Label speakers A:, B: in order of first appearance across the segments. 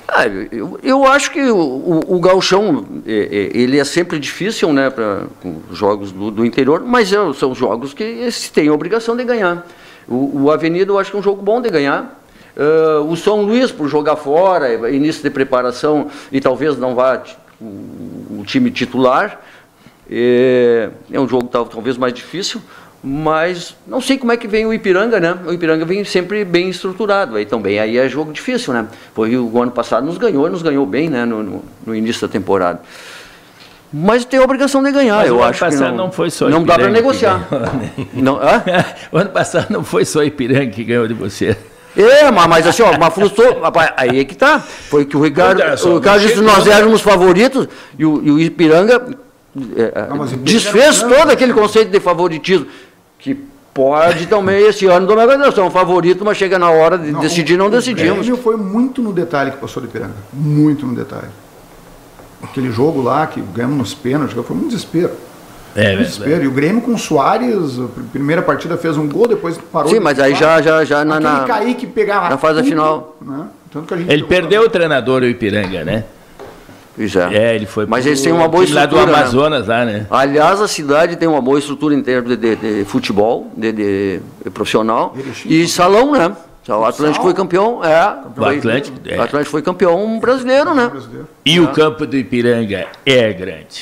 A: Eu acho que o gauchão, ele é sempre difícil, né, para os jogos do interior, mas são jogos que se tem a obrigação de ganhar. O Avenida eu acho que é um jogo bom de ganhar. O São Luís, por jogar fora, início de preparação, e talvez não vá o time titular, é um jogo talvez mais difícil, mas não sei como é que vem o Ipiranga, né? O Ipiranga vem sempre bem estruturado, aí também aí é jogo difícil, né? O ano passado nos ganhou bem, né? No início da temporada. Mas tem a obrigação de ganhar, eu acho.
B: O ano passado não foi só o
A: Ipiranga. Não dá para negociar.
B: Não, o ano passado não foi só o Ipiranga que ganhou de você.
A: Mas assim, mas frustrou, aí é que tá. Foi que o Ricardo disse que nós éramos favoritos e o Ipiranga desfez todo aquele conceito de favoritismo, que pode também esse ano tomar consideração, um favorito, mas chega na hora de decidir, não decidimos.
C: O Grêmio foi muito no detalhe que passou do Ipiranga, muito no detalhe. Aquele jogo lá, que ganhamos nos pênaltis, foi um desespero. Desespero. E o Grêmio com o Soares, a primeira partida fez um gol, depois parou.
A: Sim, mas aí já na
C: Kaique pegava
A: na fase final.
C: Né? Tanto que a gente
B: ele perdeu o treinador, o Ipiranga, né?
A: Ele foi.
B: Mas eles têm uma boa estrutura. Lá do Amazonas, né? Lá, né?
A: Aliás, a cidade tem uma boa estrutura em termos de futebol, de profissional. E salão, né? O Atlântico foi campeão. O Atlântico foi campeão brasileiro, né?
B: E o campo do Ipiranga é grande.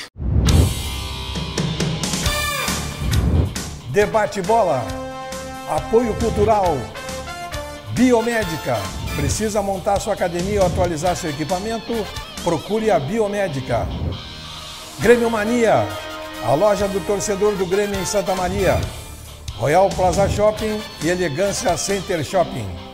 D: Debate Bola. Apoio cultural. Biomédica. Precisa montar sua academia ou atualizar seu equipamento? Procure a Biomédica. Grêmio Mania, a loja do torcedor do Grêmio em Santa Maria. Royal Plaza Shopping e Elegância Center Shopping.